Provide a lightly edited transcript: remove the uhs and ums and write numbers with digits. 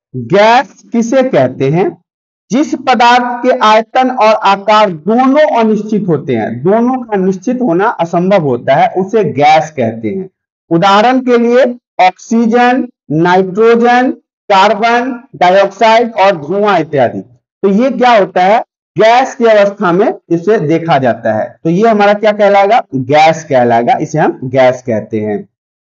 Gas किसे कहते हैं? जिस पदार्थ के आयतन और आकार दोनों अनिश्चित होते हैं, दोनों का निश्चित होना असंभव होता है, उसे गैस कहते हैं। उदाहरण के लिए ऑक्सीजन, नाइट्रोजन, कार्बन डाइऑक्साइड और धुआं इत्यादि। तो ये क्या होता है? गैस की अवस्था में इसे देखा जाता है। तो ये हमारा क्या कहलाएगा? गैस कहलाएगा, इसे हम गैस कहते हैं।